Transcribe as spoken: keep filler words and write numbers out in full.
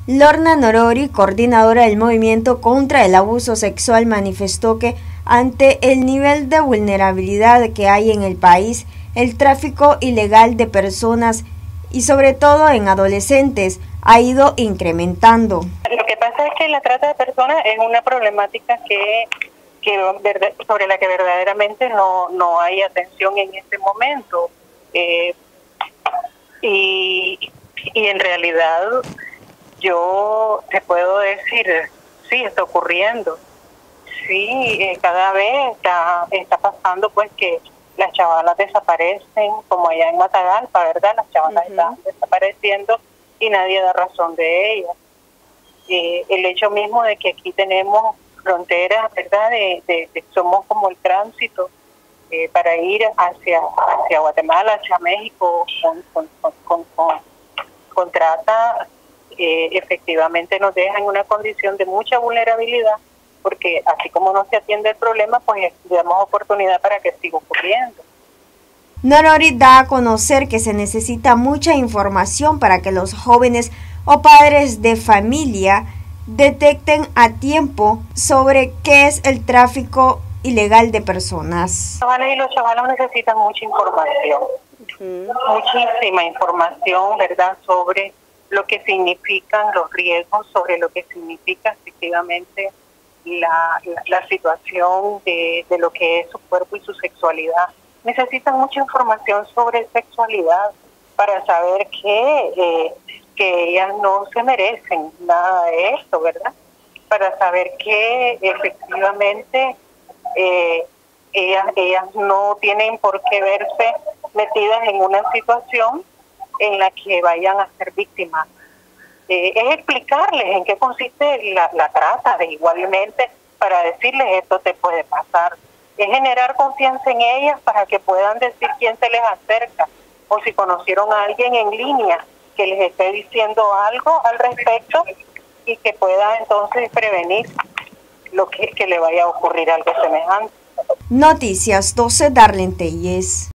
Lorna Norori, coordinadora del movimiento contra el abuso sexual, manifestó que ante el nivel de vulnerabilidad que hay en el país, el tráfico ilegal de personas y sobre todo en adolescentes ha ido incrementando. Lo que pasa es que la trata de personas es una problemática que, que sobre la que verdaderamente no, no hay atención en este momento. Eh, y, y en realidad yo te puedo decir, sí, está ocurriendo. Sí, eh, cada vez está, está pasando pues que las chavalas desaparecen, como allá en Matagalpa, ¿verdad? Las chavalas uh-huh. están desapareciendo y nadie da razón de ellas. Eh, el hecho mismo de que aquí tenemos fronteras, ¿verdad? De, de, de somos como el tránsito eh, para ir hacia hacia Guatemala, hacia México con, con, con, con, con, con trata, eh, efectivamente nos deja en una condición de mucha vulnerabilidad, porque así como no se atiende el problema, pues damos oportunidad para que siga ocurriendo. Norori da a conocer que se necesita mucha información para que los jóvenes o padres de familia detecten a tiempo sobre qué es el tráfico ilegal de personas. Los chavales y los chavalos necesitan mucha información, uh-huh. muchísima información, ¿verdad?, sobre lo que significan los riesgos, sobre lo que significa efectivamente la, la, la situación de, de lo que es su cuerpo y su sexualidad. Necesitan mucha información sobre sexualidad para saber que, eh, que ellas no se merecen nada de esto, ¿verdad? Para saber que efectivamente eh, ellas, ellas no tienen por qué verse metidas en una situación en la que vayan a ser víctimas. Eh, es explicarles en qué consiste la, la trata, de igualmente para decirles esto te puede pasar. Es generar confianza en ellas para que puedan decir quién se les acerca o si conocieron a alguien en línea que les esté diciendo algo al respecto y que pueda entonces prevenir lo que, que le vaya a ocurrir algo semejante. Noticias doce, Darlene Telles.